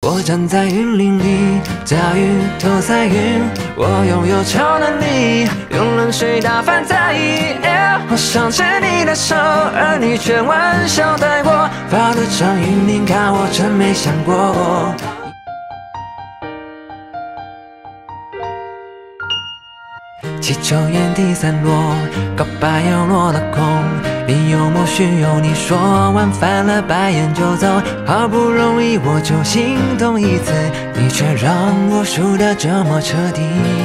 我站在云林里，大雨都在云。我拥有超能力，用冷水打翻在意。我想牵你的手，而你却玩笑带过。发了张云林卡，我真没想过。气球原地散落，告白又落了空。你有默许有你说完，翻了白眼就走。好不容易我就心动一次，你却让我输得这么彻底。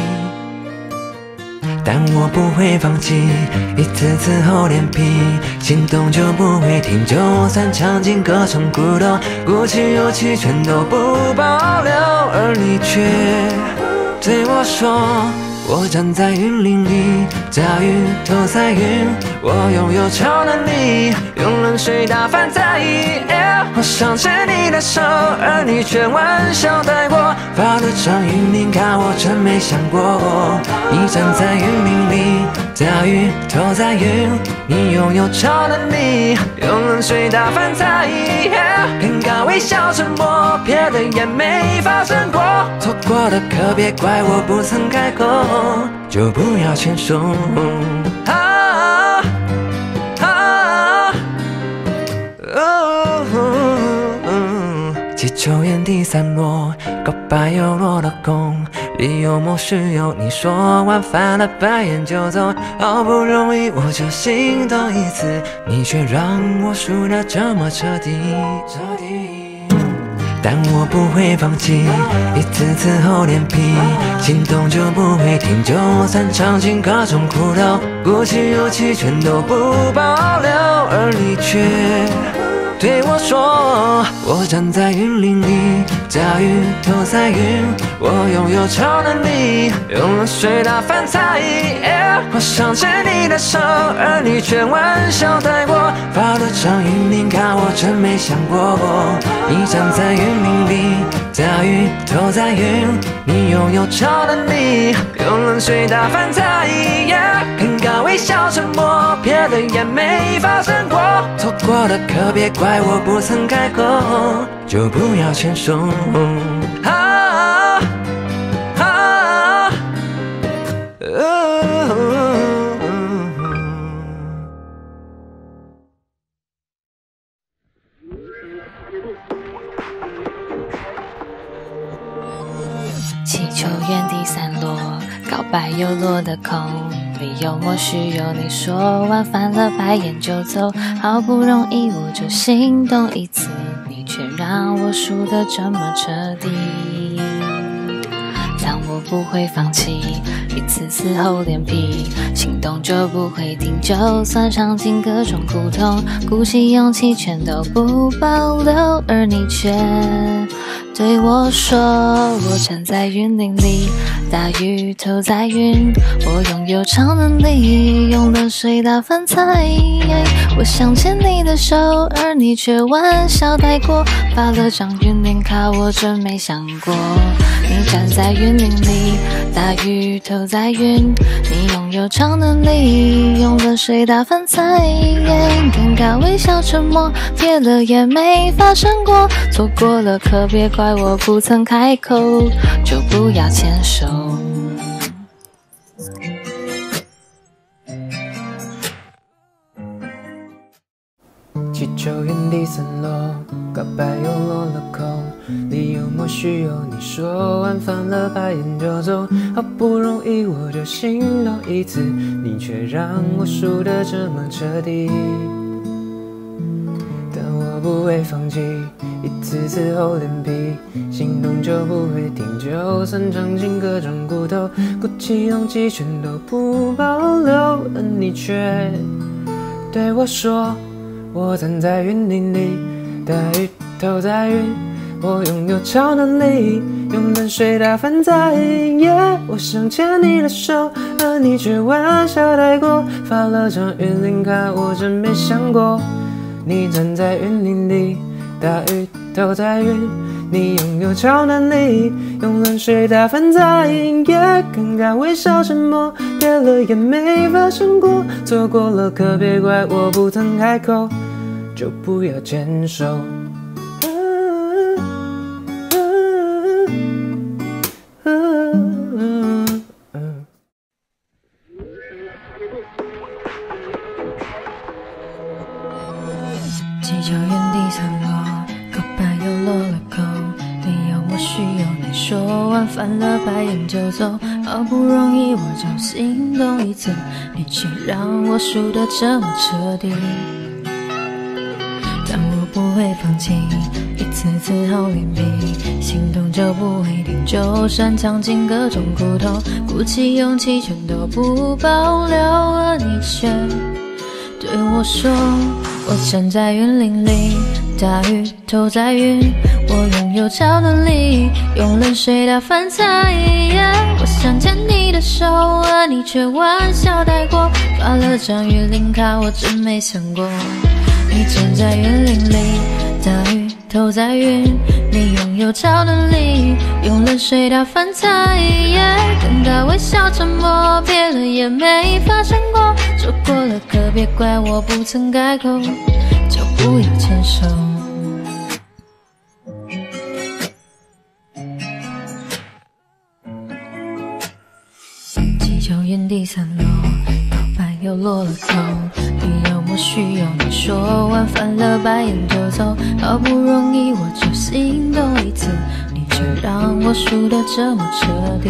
但我不会放弃，一次次厚脸皮，心动就不会停，就算尝尽各种苦痛，鼓起勇气全都不保留，而你却对我说。我站在云林里，大雨都在云。我拥有超能力，用冷水打翻在意。我想牵你的手，而你却玩笑带过。发了张云林卡，我真没想过。你站在云林里，大雨都在云。你拥有超能力，用冷水打翻在意。尴尬微笑沉默，别的也没发生过。错过的可别怪我不曾开口。就不要牵手。气球原地散落，告白又落了空。理由默许有你说完，翻了白眼就走。好不容易我就心动一次，你却让我输得这么彻底。但我不会放弃，一次次厚脸皮，心动就不会停，就算尝尽各种苦痛，鼓起勇气全都不保留，而你却对我说。我站在云林里，大雨都在云。我拥有超能力，用冷水打翻在意。我想牵你的手，而你却玩笑带过。发了张云林卡，我真没想过。你站在云林里，大雨都在云。你拥有超能力，用冷水打翻在意。尴尬微笑沉默，别的也没发生过。错过的可别怪我不曾开口，就不要牵手。 气球原地散落，告白又落得空。理由默许有你说完，翻了白眼就走。好不容易我就心动一次，你却让我输得这么彻底。但我不会放弃，一次次厚脸皮，心动就不会停，就算尝尽各种苦痛，鼓起勇气全都不保留，而你却对我说。我站在云林里，大雨都在云。我拥有超能力，用冷水打翻菜。我想牵你的手，而你却玩笑带过。发了张云林卡，我真没想过。你站在云林里，大雨都在云。你拥有超能力，用冷水打翻菜。尴尬微笑沉默，别了也没发生过。错过了可别怪我不曾开口，就不要牵手。 气球原地散落，告白又落了空。理由默许有你说完，翻了白眼就走。好不容易我就心动一次，你却让我输得这么彻底。但我不会放弃，一次次厚脸皮，心动就不会停，就算尝尽各种苦痛，鼓起勇气全都不保留，而你却对我说。我站在云林里，大雨都在云。我拥有超能力，用冷水打翻在意。我想牵你的手，而你却玩笑带过。发了张云林卡，我真没想过。你站在云林里，大雨都在云。你拥有超能力，用冷水打翻在意。尴尬微笑沉默，别了也没发生过。错过了可别怪我不曾开口，就不要牵手。 说完翻了白眼就走，好不容易我就心动一次，你却让我输得这么彻底。但我不会放弃，一次次厚脸皮，心动就不会停，就算尝尽各种苦痛，鼓起勇气全都不保留，而你却对我说，我站在云林里，大雨都在云，我拥有超能力，用冷水打翻菜。我想牵你的手，而你却玩笑带过，发了张云林卡，我真没想过。你站在云林里，大雨都在云，你拥有超能力，用冷水打翻菜。等到微笑沉默，别人也没发生过，错过了可别怪我不曾开口，就不要牵手。气球原地3楼，告白又落了口，你要么需要你说完翻了白眼就走，好不容易我就心动一次，你却让我输得这么彻底。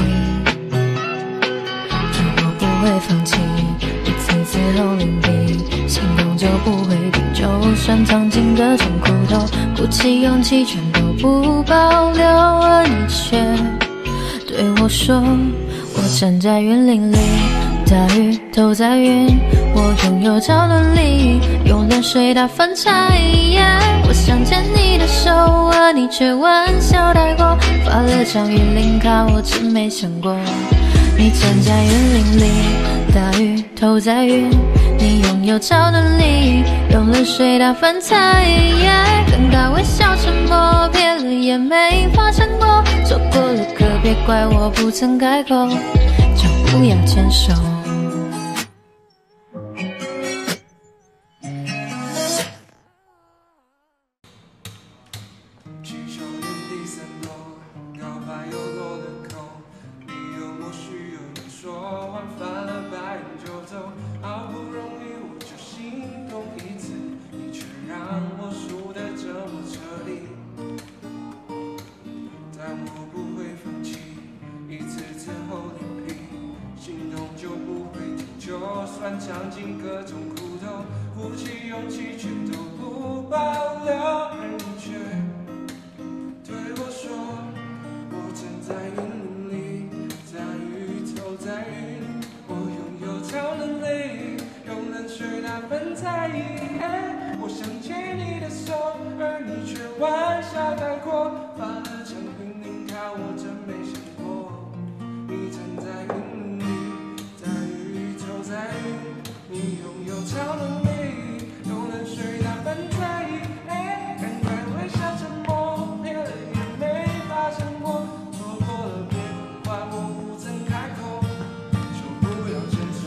但我不会放弃，一次次厚脸皮，心动就不会停，就算尝尽各种苦痛，鼓起勇气全都不保留，而你却对我说，我站在云林里，大雨都在云，我拥有超能力，用冷水打翻菜。我想牵你的手，而你却玩笑带过，发了张云林卡，我真没想过。你站在云林里，大雨都在云，你拥有超能力，用冷水打翻菜。等到微笑沉默，别人也没发生过，错过了可别怪我不曾开口，就不要牵手。 尝尽各种苦痛，鼓起勇气全都不保留，而你却对我说，我站在云里，大雨都在云，我拥有超能力，用冷水打翻菜。我想牵你的手，而你却玩笑带过，发了张云林卡，我真没想过。你站在云里，大雨都在云，你拥有超能力，用冷水打翻菜。赶快微笑沉默，别人也没发生过，错过了别怪我不曾开口，就不要牵手。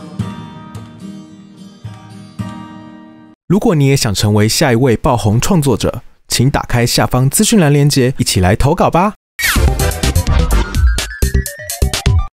如果你也想成为下一位爆红创作者，请打开下方资讯栏连结，一起来投稿吧。